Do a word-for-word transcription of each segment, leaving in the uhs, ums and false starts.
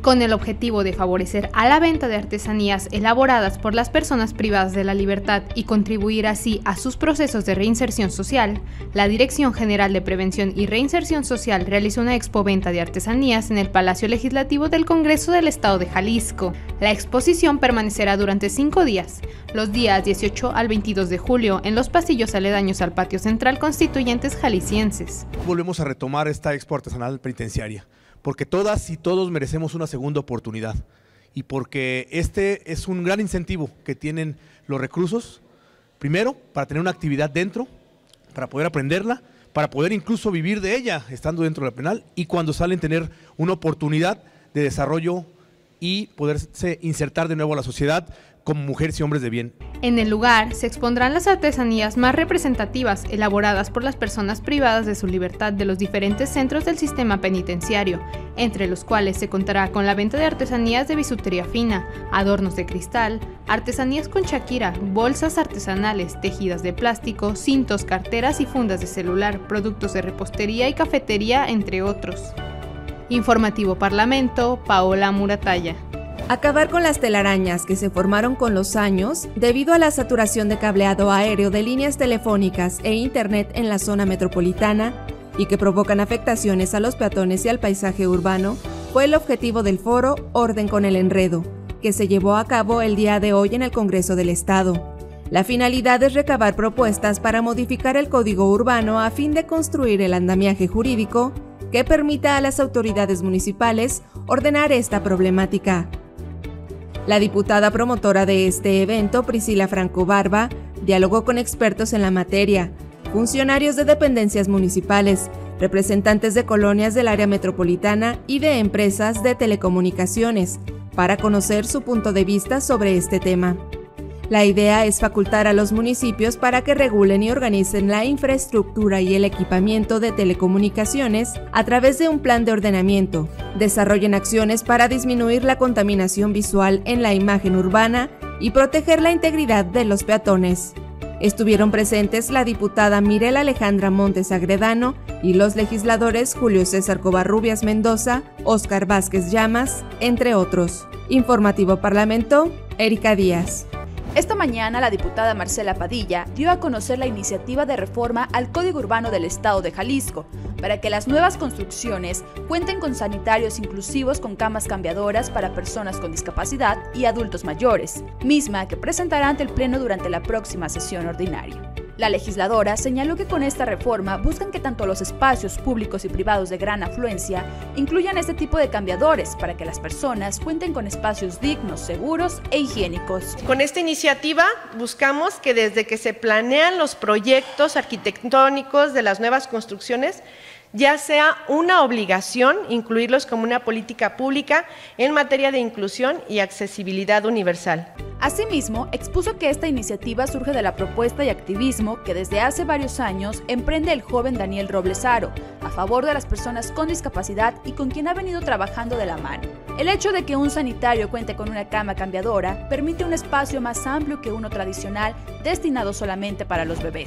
con el objetivo de favorecer a la venta de artesanías elaboradas por las personas privadas de la libertad y contribuir así a sus procesos de reinserción social, la Dirección General de Prevención y Reinserción Social realizó una expoventa de artesanías en el Palacio Legislativo del Congreso del Estado de Jalisco. La exposición permanecerá durante cinco días, los días dieciocho al veintidós de julio, en los pasillos aledaños al Patio Central Constituyentes Jaliscienses. Volvemos a retomar esta expo artesanal penitenciaria, porque todas y todos merecemos una segunda oportunidad y porque este es un gran incentivo que tienen los reclusos, primero para tener una actividad dentro, para poder aprenderla, para poder incluso vivir de ella estando dentro de la penal, y cuando salen tener una oportunidad de desarrollo y poderse insertar de nuevo a la sociedad como mujeres y hombres de bien. En el lugar se expondrán las artesanías más representativas elaboradas por las personas privadas de su libertad de los diferentes centros del sistema penitenciario, entre los cuales se contará con la venta de artesanías de bisutería fina, adornos de cristal, artesanías con Shakira, bolsas artesanales, tejidas de plástico, cintos, carteras y fundas de celular, productos de repostería y cafetería, entre otros. Informativo Parlamento, Paola Muratalla. Acabar con las telarañas que se formaron con los años debido a la saturación de cableado aéreo de líneas telefónicas e internet en la zona metropolitana y que provocan afectaciones a los peatones y al paisaje urbano fue el objetivo del foro Orden con el Enredo, que se llevó a cabo el día de hoy en el Congreso del Estado. La finalidad es recabar propuestas para modificar el Código Urbano a fin de construir el andamiaje jurídico que permita a las autoridades municipales ordenar esta problemática. La diputada promotora de este evento, Priscila Franco Barba, dialogó con expertos en la materia, funcionarios de dependencias municipales, representantes de colonias del área metropolitana y de empresas de telecomunicaciones, para conocer su punto de vista sobre este tema. La idea es facultar a los municipios para que regulen y organicen la infraestructura y el equipamiento de telecomunicaciones a través de un plan de ordenamiento, desarrollen acciones para disminuir la contaminación visual en la imagen urbana y proteger la integridad de los peatones. Estuvieron presentes la diputada Mirela Alejandra Montes Agredano y los legisladores Julio César Covarrubias Mendoza, Óscar Vázquez Llamas, entre otros. Informativo Parlamento, Erika Díaz. Esta mañana, la diputada Marcela Padilla dio a conocer la iniciativa de reforma al Código Urbano del Estado de Jalisco para que las nuevas construcciones cuenten con sanitarios inclusivos con camas cambiadoras para personas con discapacidad y adultos mayores, misma que presentará ante el Pleno durante la próxima sesión ordinaria. La legisladora señaló que con esta reforma buscan que tanto los espacios públicos y privados de gran afluencia incluyan este tipo de cambiadores para que las personas cuenten con espacios dignos, seguros e higiénicos. Con esta iniciativa buscamos que desde que se planean los proyectos arquitectónicos de las nuevas construcciones, ya sea una obligación incluirlos como una política pública en materia de inclusión y accesibilidad universal. Asimismo, expuso que esta iniciativa surge de la propuesta y activismo que desde hace varios años emprende el joven Daniel Robles Aro, a favor de las personas con discapacidad y con quien ha venido trabajando de la mano. El hecho de que un sanitario cuente con una cama cambiadora permite un espacio más amplio que uno tradicional destinado solamente para los bebés.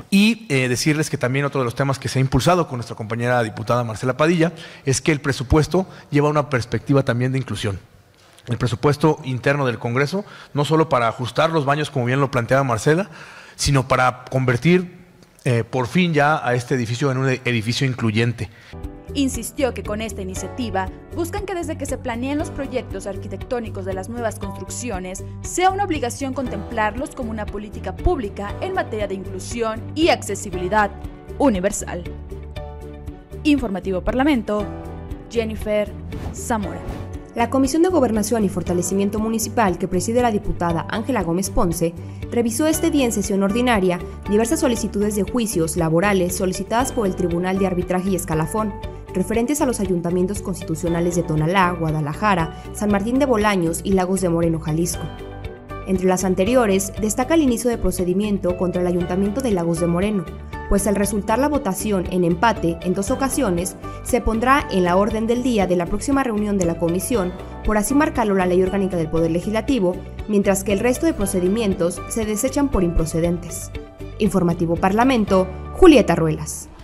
Y eh, decirles que también otro de los temas que se ha impulsado con nuestra compañera diputada Marcela Padilla es que el presupuesto lleva una perspectiva también de inclusión. El presupuesto interno del Congreso, no solo para ajustar los baños, como bien lo planteaba Marcela, sino para convertir eh, por fin ya a este edificio en un edificio incluyente. Insistió que con esta iniciativa buscan que desde que se planeen los proyectos arquitectónicos de las nuevas construcciones sea una obligación contemplarlos como una política pública en materia de inclusión y accesibilidad universal. Informativo Parlamento, Jennifer Zamora. La Comisión de Gobernación y Fortalecimiento Municipal, que preside la diputada Ángela Gómez Ponce, revisó este día en sesión ordinaria diversas solicitudes de juicios laborales solicitadas por el Tribunal de Arbitraje y Escalafón, referentes a los ayuntamientos constitucionales de Tonalá, Guadalajara, San Martín de Bolaños y Lagos de Moreno, Jalisco. Entre las anteriores, destaca el inicio de procedimiento contra el Ayuntamiento de Lagos de Moreno, pues al resultar la votación en empate en dos ocasiones, se pondrá en la orden del día de la próxima reunión de la comisión, por así marcarlo la Ley Orgánica del Poder Legislativo, mientras que el resto de procedimientos se desechan por improcedentes. Informativo Parlamento, Julieta Ruelas.